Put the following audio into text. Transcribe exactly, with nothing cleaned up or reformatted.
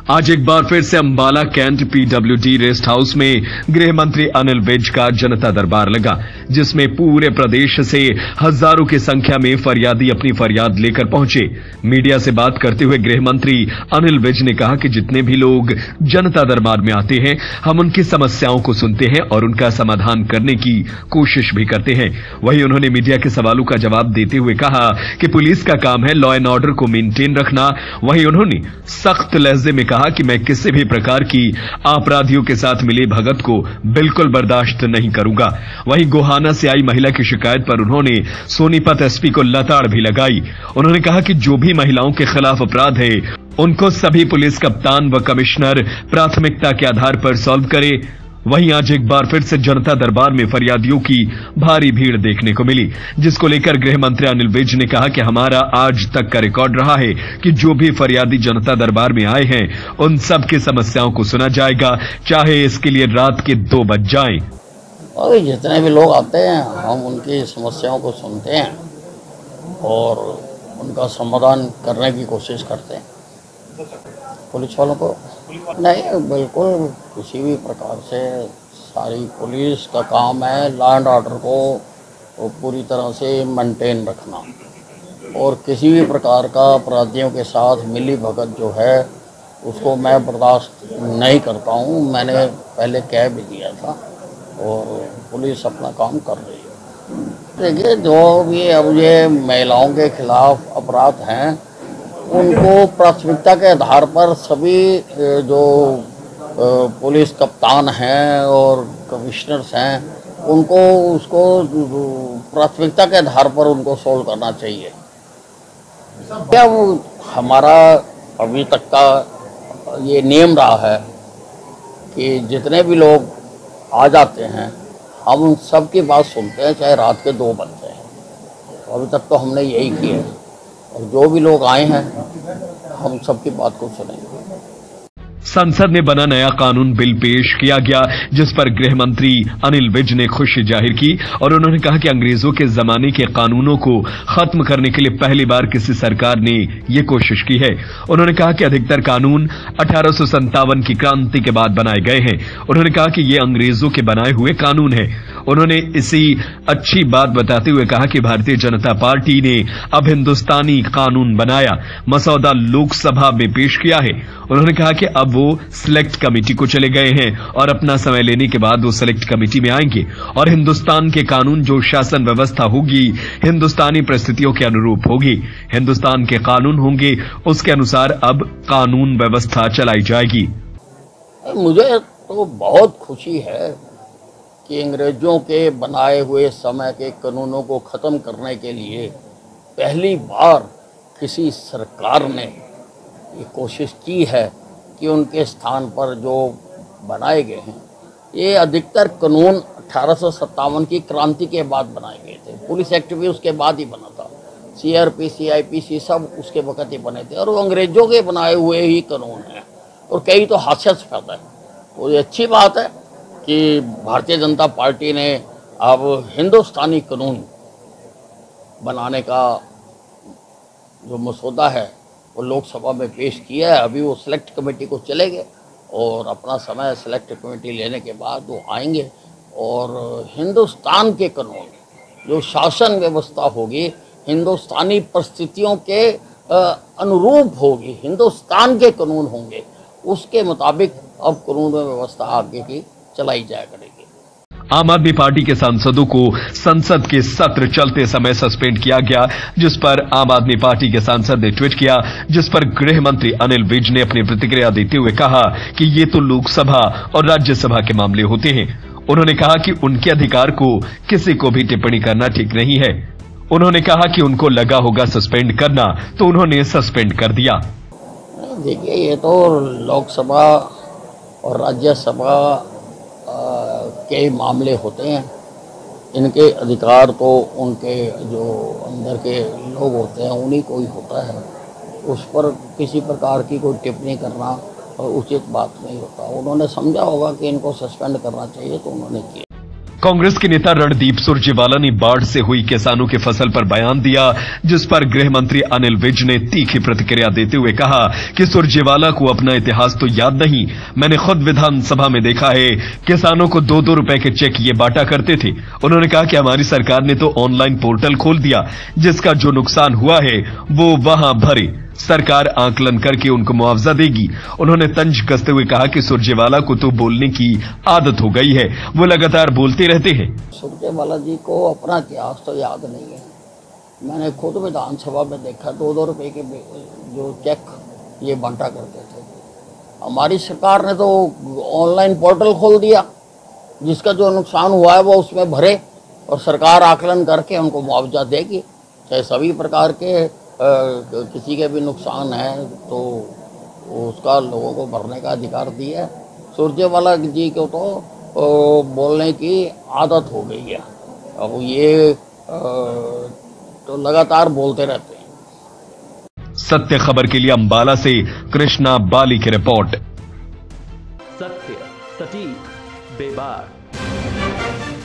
आज एक बार फिर से Ambala cantt PWD rest house में गृह मंत्री अनिल विज का जनता दरबार लगा, जिसमें पूरे प्रदेश से हजारों की संख्या में फरियादी अपनी फरियाद लेकर पहुंचे। मीडिया से बात करते हुए गृह मंत्री अनिल विज ने कहा कि जितने भी लोग जनता दरबार में आते हैं, हम उनकी समस्याओं को सुनते हैं और उनका समाधान करने की कोशिश भी करते हैं। वहीं उन्होंने मीडिया के सवालों का जवाब देते हुए कहा कि पुलिस का काम है लॉ एंड ऑर्डर को मेंटेन रखना। वहीं उन्होंने सख्त लहजे में कहा कि मैं किसी भी प्रकार की अपराधियों के साथ मिली भगत को बिल्कुल बर्दाश्त नहीं करूंगा। वहीं गोहाना से आई महिला की शिकायत पर उन्होंने सोनीपत एसपी को लताड़ भी लगाई। उन्होंने कहा कि जो भी महिलाओं के खिलाफ अपराध है, उनको सभी पुलिस कप्तान व कमिश्नर प्राथमिकता के आधार पर सॉल्व करे। वहीं आज एक बार फिर से जनता दरबार में फरियादियों की भारी भीड़ देखने को मिली, जिसको लेकर गृह मंत्री अनिल विज ने कहा कि हमारा आज तक का रिकॉर्ड रहा है कि जो भी फरियादी जनता दरबार में आए हैं, उन सब की समस्याओं को सुना जाएगा, चाहे इसके लिए रात के दो बज जाएं। और जितने भी लोग आते हैं, हम उनकी समस्याओं को सुनते हैं और उनका समाधान करने की कोशिश करते हैं। पुलिस वालों को नहीं, बिल्कुल किसी भी प्रकार से सारी पुलिस का काम है लॉ एंड ऑर्डर को पूरी तरह से मेंटेन रखना, और किसी भी प्रकार का अपराधियों के साथ मिली भगत जो है उसको मैं बर्दाश्त नहीं करता हूं। मैंने पहले कह भी दिया था और पुलिस अपना काम कर रही है। देखिए, जो भी अब ये महिलाओं के खिलाफ अपराध हैं, उनको प्राथमिकता के आधार पर सभी जो पुलिस कप्तान हैं और कमिश्नर्स हैं, उनको उसको प्राथमिकता के आधार पर उनको सोल्व करना चाहिए। क्या वो हमारा अभी तक का ये नियम रहा है कि जितने भी लोग आ जाते हैं, हम उन सब की बात सुनते हैं, चाहे रात के दो बजते हैं। अभी तक तो हमने यही किया है, और जो भी लोग आए हैं हम सबकी बात को सुनेंगे। संसद में बना नया कानून बिल पेश किया गया, जिस पर गृह मंत्री अनिल विज ने खुशी जाहिर की और उन्होंने कहा कि अंग्रेजों के जमाने के कानूनों को खत्म करने के लिए पहली बार किसी सरकार ने यह कोशिश की है। उन्होंने कहा कि अधिकतर कानून अठारह सौ संतावन की क्रांति के बाद बनाए गए हैं। उन्होंने कहा कि ये अंग्रेजों के बनाए हुए कानून है। उन्होंने इसी अच्छी बात बताते हुए कहा कि भारतीय जनता पार्टी ने अब हिंदुस्तानी कानून बनाया, मसौदा लोकसभा में पेश किया है। उन्होंने कहा कि अब वो सिलेक्ट कमेटी को चले गए हैं और अपना समय लेने के बाद वो सिलेक्ट कमेटी में आएंगे और हिंदुस्तान के कानून जो शासन व्यवस्था होगी, हिंदुस्तानी परिस्थितियों के अनुरूप होगी। हिंदुस्तान के कानून होंगे, उसके अनुसार अब कानून व्यवस्था चलाई जाएगी। मुझे तो बहुत खुशी है कि अंग्रेजों के बनाए हुए समय के कानूनों को ख़त्म करने के लिए पहली बार किसी सरकार ने ये कोशिश की है कि उनके स्थान पर जो बनाए गए हैं, ये अधिकतर कानून अठारह सौ सत्तावन की क्रांति के बाद बनाए गए थे। पुलिस एक्ट भी उसके बाद ही बना था, सीआरपी, सीआईपीसी सब उसके वक़्त ही बने थे, और वो अंग्रेजों के बनाए हुए ही कानून हैं, और कई तो हास्यास्पद है। तो ये अच्छी बात है कि भारतीय जनता पार्टी ने अब हिंदुस्तानी कानून बनाने का जो मसौदा है वो लोकसभा में पेश किया है। अभी वो सिलेक्ट कमेटी को चले गए और अपना समय सिलेक्ट कमेटी लेने के बाद वो आएंगे और हिंदुस्तान के कानून, जो शासन व्यवस्था होगी, हिंदुस्तानी परिस्थितियों के अनुरूप होगी, हिंदुस्तान के कानून होंगे, उसके मुताबिक अब कानून व्यवस्था आगे की चलाई जाया करेगी। आम आदमी पार्टी के सांसदों को संसद के सत्र चलते समय सस्पेंड किया गया, जिस पर आम आदमी पार्टी के सांसद ने ट्वीट किया, जिस पर गृह मंत्री अनिल विज ने अपनी प्रतिक्रिया देते हुए कहा कि ये तो लोकसभा और राज्यसभा के मामले होते हैं। उन्होंने कहा कि उनके अधिकार को किसी को भी टिप्पणी करना ठीक नहीं है। उन्होंने कहा कि उनको लगा होगा सस्पेंड करना, तो उन्होंने सस्पेंड कर दिया। देखिए, ये तो लोकसभा और राज्यसभा के मामले होते हैं। इनके अधिकार तो उनके जो अंदर के लोग होते हैं उन्हीं को ही होता है। उस पर किसी प्रकार की कोई टिप्पणी करना उचित बात नहीं होता। उन्होंने समझा होगा कि इनको सस्पेंड करना चाहिए, तो उन्होंने किया। कांग्रेस के नेता रणदीप सुरजेवाला ने बाढ़ से हुई किसानों की फसल पर बयान दिया, जिस पर गृह मंत्री अनिल विज ने तीखी प्रतिक्रिया देते हुए कहा कि सुरजेवाला को अपना इतिहास तो याद नहीं। मैंने खुद विधानसभा में देखा है, किसानों को दो दो रुपए के चेक ये बांटा करते थे। उन्होंने कहा कि हमारी सरकार ने तो ऑनलाइन पोर्टल खोल दिया, जिसका जो नुकसान हुआ है वो वहां भरे, सरकार आकलन करके उनको मुआवजा देगी। उन्होंने तंज कसते हुए कहा कि सुरजेवाला को तो बोलने की आदत हो गई है, वो लगातार बोलते रहते हैं। सुरजेवाला जी को अपना इतिहास तो याद नहीं है। मैंने खुद विधानसभा में देखा, दो दो रुपए के जो चेक ये बांटा करते थे। हमारी सरकार ने तो ऑनलाइन पोर्टल खोल दिया, जिसका जो नुकसान हुआ है वो उसमें भरे और सरकार आकलन करके उनको मुआवजा देगी। चाहे सभी प्रकार के आ, किसी के भी नुकसान है तो उसका लोगों को भरने का अधिकार दिया है। सुरजेवाला जी को तो आ, बोलने की आदत हो गई है। अब ये आ, तो लगातार बोलते रहते हैं। सत्य खबर के लिए अंबाला से कृष्णा बाली की रिपोर्ट। सत्य, सटीक, बेबाक।